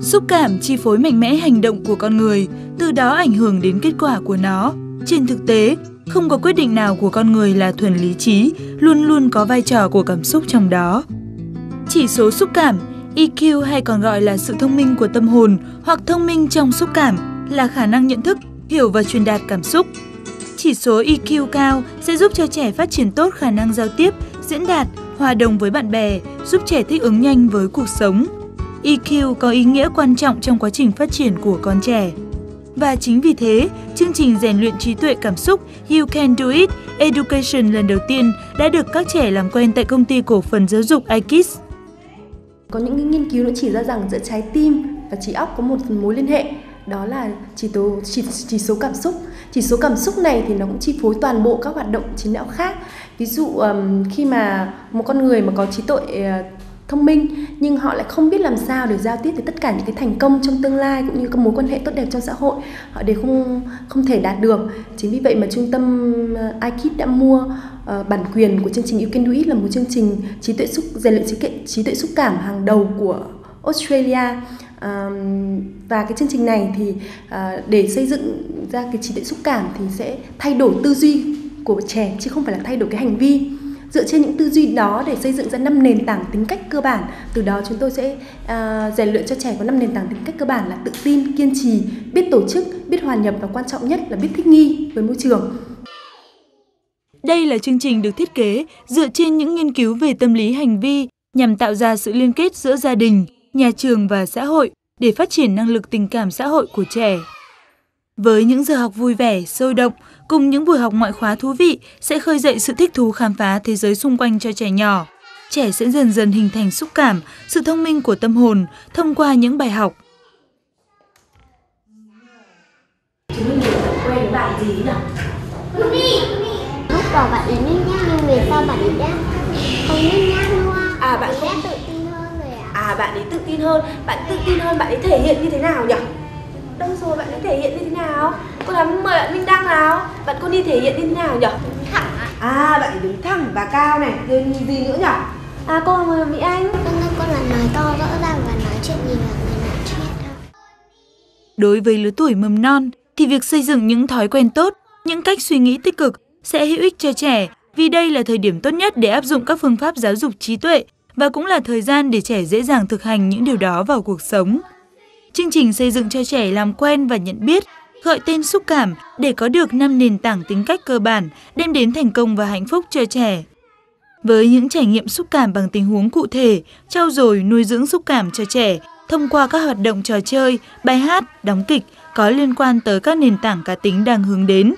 Xúc cảm chi phối mạnh mẽ hành động của con người, từ đó ảnh hưởng đến kết quả của nó. Trên thực tế, không có quyết định nào của con người là thuần lý trí, luôn luôn có vai trò của cảm xúc trong đó. Chỉ số xúc cảm, EQ hay còn gọi là sự thông minh của tâm hồn hoặc thông minh trong xúc cảm là khả năng nhận thức, hiểu và truyền đạt cảm xúc. Chỉ số EQ cao sẽ giúp cho trẻ phát triển tốt khả năng giao tiếp, diễn đạt, hòa đồng với bạn bè, giúp trẻ thích ứng nhanh với cuộc sống. EQ có ý nghĩa quan trọng trong quá trình phát triển của con trẻ. Và chính vì thế, chương trình rèn luyện trí tuệ cảm xúc You Can Do It Education lần đầu tiên đã được các trẻ làm quen tại công ty cổ phần giáo dục iKids. Có những nghiên cứu nó chỉ ra rằng giữa trái tim và trí óc có một mối liên hệ, đó là chỉ số cảm xúc. Chỉ số cảm xúc này thì nó cũng chi phối toàn bộ các hoạt động trí não khác. Ví dụ khi mà một con người mà có trí tuệ thông minh nhưng họ lại không biết làm sao để giao tiếp với tất cả những cái thành công trong tương lai cũng như các mối quan hệ tốt đẹp trong xã hội, họ đều không thể đạt được. Chính vì vậy mà trung tâm iKids đã mua bản quyền của chương trình You Can Do It, là một chương trình rèn luyện trí tuệ xúc cảm hàng đầu của Australia. Và cái chương trình này thì để xây dựng ra cái trí tuệ xúc cảm thì sẽ thay đổi tư duy của trẻ chứ không phải là thay đổi cái hành vi. Dựa trên những tư duy đó để xây dựng ra 5 nền tảng tính cách cơ bản. Từ đó chúng tôi sẽ rèn luyện cho trẻ có 5 nền tảng tính cách cơ bản là tự tin, kiên trì, biết tổ chức, biết hòa nhập và quan trọng nhất là biết thích nghi với môi trường. Đây là chương trình được thiết kế dựa trên những nghiên cứu về tâm lý hành vi nhằm tạo ra sự liên kết giữa gia đình, nhà trường và xã hội để phát triển năng lực tình cảm xã hội của trẻ. Với những giờ học vui vẻ, sôi động, cùng những buổi học ngoại khóa thú vị sẽ khơi dậy sự thích thú khám phá thế giới xung quanh cho trẻ nhỏ. Trẻ sẽ dần dần hình thành xúc cảm, sự thông minh của tâm hồn thông qua những bài học. Chúng mình đều quen với bạn gì nhỉ? Lúc đầu bạn ấy nhếch nhác nhưng về sau bạn ấy đã không nhếch nhác nữa. Bạn đã tự tin hơn rồi ạ. Bạn ấy tự tin hơn. Bạn tự tin hơn, bạn ấy thể hiện như thế nào nhỉ? Đâu rồi, bạn ấy thể hiện như thế nào? Cô dám mời bạn Minh Đăng nào. Bạn con đi thể hiện như thế nào nhỉ? Thẳng ạ. Bạn ấy đứng thẳng và cao này. Rồi gì nữa nhỉ? Cô mời Mỹ Anh. Con là nói to rõ ràng và nói chuyện gì là người nói chuyện thôi. Đối với lứa tuổi mầm non thì việc xây dựng những thói quen tốt, những cách suy nghĩ tích cực sẽ hữu ích cho trẻ, vì đây là thời điểm tốt nhất để áp dụng các phương pháp giáo dục trí tuệ và cũng là thời gian để trẻ dễ dàng thực hành những điều đó vào cuộc sống. Chương trình xây dựng cho trẻ làm quen và nhận biết, gọi tên xúc cảm để có được 5 nền tảng tính cách cơ bản, đem đến thành công và hạnh phúc cho trẻ. Với những trải nghiệm xúc cảm bằng tình huống cụ thể, trau dồi nuôi dưỡng xúc cảm cho trẻ thông qua các hoạt động trò chơi, bài hát, đóng kịch có liên quan tới các nền tảng cá tính đang hướng đến.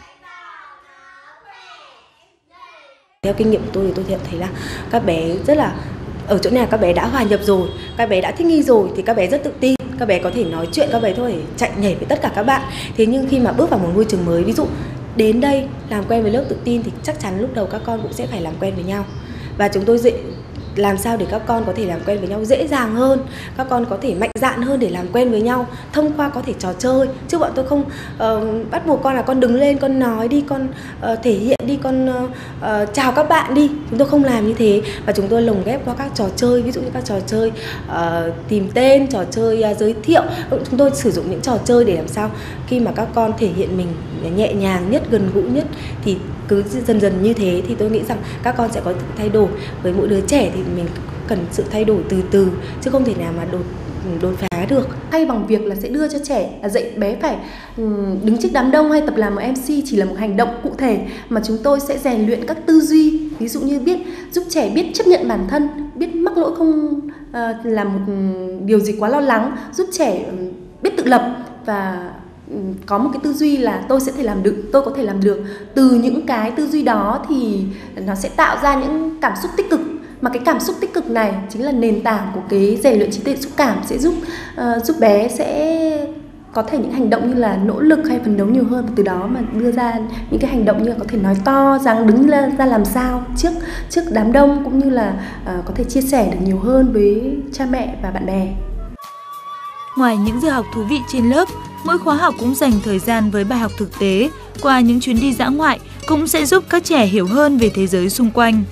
Theo kinh nghiệm của tôi thì tôi thấy là các bé rất là ở chỗ này, các bé đã hòa nhập rồi, các bé đã thích nghi rồi thì các bé rất tự tin, các bé có thể nói chuyện, các bé có thể chạy nhảy với tất cả các bạn. Thế nhưng khi mà bước vào một môi trường mới, ví dụ đến đây làm quen với lớp tự tin thì chắc chắn lúc đầu các con cũng sẽ phải làm quen với nhau. Và chúng tôi làm sao để các con có thể làm quen với nhau dễ dàng hơn, các con có thể mạnh dạn hơn để làm quen với nhau thông qua có thể trò chơi. Chứ bọn tôi không bắt buộc con là con đứng lên, con nói đi, con thể hiện đi, con chào các bạn đi. Chúng tôi không làm như thế, và chúng tôi lồng ghép qua các trò chơi, ví dụ như các trò chơi tìm tên, trò chơi giới thiệu. Chúng tôi sử dụng những trò chơi để làm sao khi mà các con thể hiện mình nhẹ nhàng nhất, gần gũi nhất, thì cứ dần dần như thế thì tôi nghĩ rằng các con sẽ có sự thay đổi. Với mỗi đứa trẻ thì mình cần sự thay đổi từ từ chứ không thể nào mà đột phá được. Thay bằng việc là sẽ đưa cho trẻ là dạy bé phải đứng trước đám đông hay tập làm một MC chỉ là một hành động cụ thể, mà chúng tôi sẽ rèn luyện các tư duy, ví dụ như giúp trẻ biết chấp nhận bản thân, biết mắc lỗi không là một điều gì quá lo lắng, giúp trẻ biết tự lập và có một cái tư duy là tôi có thể làm được. Từ những cái tư duy đó thì nó sẽ tạo ra những cảm xúc tích cực, mà cái cảm xúc tích cực này chính là nền tảng của cái rèn luyện trí tuệ xúc cảm, sẽ giúp bé sẽ có thể những hành động như là nỗ lực hay phấn đấu nhiều hơn, và từ đó mà đưa ra những cái hành động như là có thể nói to, dáng đứng ra làm sao trước đám đông, cũng như là có thể chia sẻ được nhiều hơn với cha mẹ và bạn bè. Ngoài những giờ học thú vị trên lớp, mỗi khóa học cũng dành thời gian với bài học thực tế. Qua những chuyến đi dã ngoại cũng sẽ giúp các trẻ hiểu hơn về thế giới xung quanh.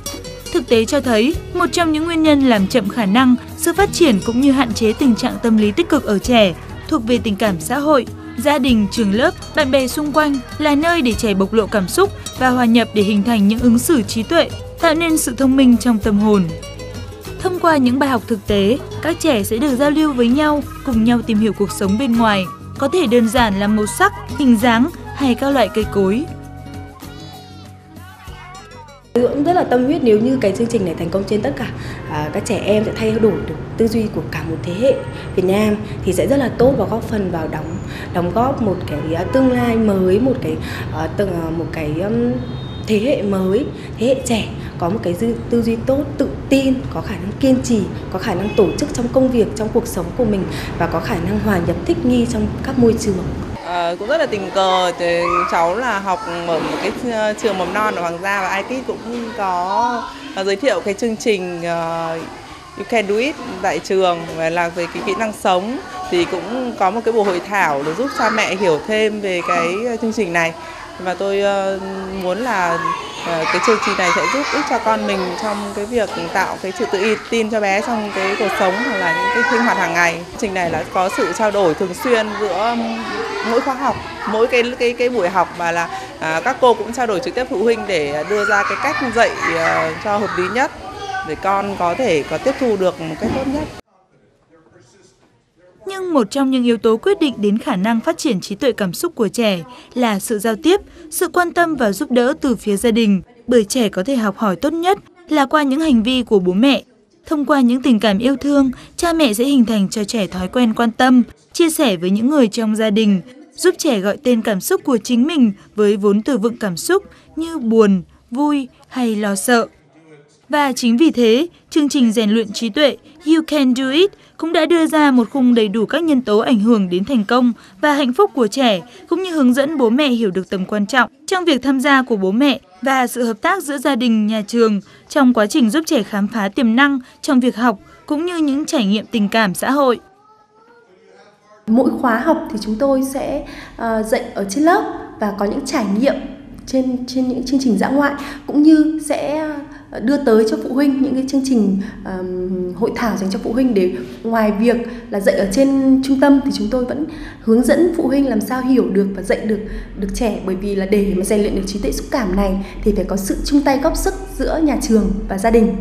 Thực tế cho thấy, một trong những nguyên nhân làm chậm khả năng, sự phát triển cũng như hạn chế tình trạng tâm lý tích cực ở trẻ thuộc về tình cảm xã hội. Gia đình, trường lớp, bạn bè xung quanh là nơi để trẻ bộc lộ cảm xúc và hòa nhập để hình thành những ứng xử trí tuệ, tạo nên sự thông minh trong tâm hồn. Thông qua những bài học thực tế, các trẻ sẽ được giao lưu với nhau, cùng nhau tìm hiểu cuộc sống bên ngoài, có thể đơn giản là màu sắc, hình dáng hay các loại cây cối. Tôi cũng rất là tâm huyết nếu như cái chương trình này thành công trên tất cả các trẻ em sẽ thay đổi được tư duy của cả một thế hệ Việt Nam thì sẽ rất là tốt và góp phần vào đóng góp một cái tương lai mới, một cái thế hệ mới, thế hệ trẻ có một cái tư duy tốt, tự tin, có khả năng kiên trì, có khả năng tổ chức trong công việc, trong cuộc sống của mình và có khả năng hòa nhập thích nghi trong các môi trường. Cũng rất là tình cờ, thì cháu là học ở một cái trường mầm non ở Hoàng Gia và IKID cũng có giới thiệu cái chương trình You Can Do It tại trường là về cái kỹ năng sống, thì cũng có một cái buổi hội thảo để giúp cha mẹ hiểu thêm về cái chương trình này. Và tôi muốn là cái chương trình này sẽ giúp ích cho con mình trong cái việc tạo cái sự tự tin cho bé trong cái cuộc sống hoặc là những cái sinh hoạt hàng ngày. Chương trình này là có sự trao đổi thường xuyên giữa mỗi khóa học, mỗi cái buổi học, mà là các cô cũng trao đổi trực tiếp phụ huynh để đưa ra cái cách dạy cho hợp lý nhất để con có thể tiếp thu được một cách tốt nhất. Nhưng một trong những yếu tố quyết định đến khả năng phát triển trí tuệ cảm xúc của trẻ là sự giao tiếp, sự quan tâm và giúp đỡ từ phía gia đình, bởi trẻ có thể học hỏi tốt nhất là qua những hành vi của bố mẹ. Thông qua những tình cảm yêu thương, cha mẹ sẽ hình thành cho trẻ thói quen quan tâm, chia sẻ với những người trong gia đình, giúp trẻ gọi tên cảm xúc của chính mình với vốn từ vựng cảm xúc như buồn, vui hay lo sợ. Và chính vì thế, chương trình rèn luyện trí tuệ You Can Do It cũng đã đưa ra một khung đầy đủ các nhân tố ảnh hưởng đến thành công và hạnh phúc của trẻ, cũng như hướng dẫn bố mẹ hiểu được tầm quan trọng trong việc tham gia của bố mẹ và sự hợp tác giữa gia đình, nhà trường trong quá trình giúp trẻ khám phá tiềm năng trong việc học, cũng như những trải nghiệm tình cảm xã hội. Mỗi khóa học thì chúng tôi sẽ dạy ở trên lớp và có những trải nghiệm trên những chương trình dã ngoại, cũng như sẽ đưa tới cho phụ huynh những cái chương trình hội thảo dành cho phụ huynh, để ngoài việc là dạy ở trên trung tâm thì chúng tôi vẫn hướng dẫn phụ huynh làm sao hiểu được và dạy được trẻ, bởi vì là để mà rèn luyện được trí tuệ xúc cảm này thì phải có sự chung tay góp sức giữa nhà trường và gia đình.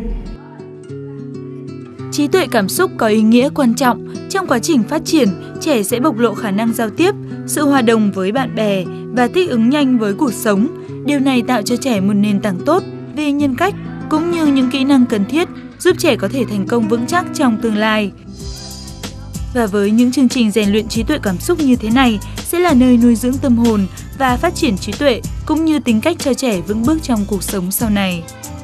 Trí tuệ cảm xúc có ý nghĩa quan trọng. Trong quá trình phát triển, trẻ sẽ bộc lộ khả năng giao tiếp, sự hòa đồng với bạn bè và thích ứng nhanh với cuộc sống. Điều này tạo cho trẻ một nền tảng tốt về nhân cách, cũng như những kỹ năng cần thiết giúp trẻ có thể thành công vững chắc trong tương lai. Và với những chương trình rèn luyện trí tuệ cảm xúc như thế này sẽ là nơi nuôi dưỡng tâm hồn và phát triển trí tuệ, cũng như tính cách cho trẻ vững bước trong cuộc sống sau này.